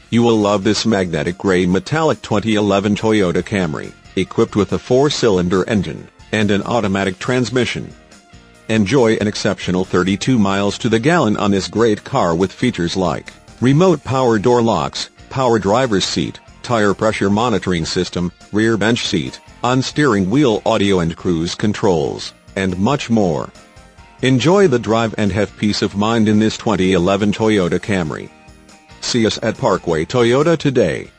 You will love this magnetic gray metallic 2011 Toyota Camry, equipped with a 4-cylinder engine and an automatic transmission. Enjoy an exceptional 32 miles to the gallon on this great car with features like remote power door locks, power driver's seat, tire pressure monitoring system, rear bench seat, on-steering wheel audio and cruise controls, and much more. Enjoy the drive and have peace of mind in this 2011 Toyota Camry. See us at Parkway Toyota today.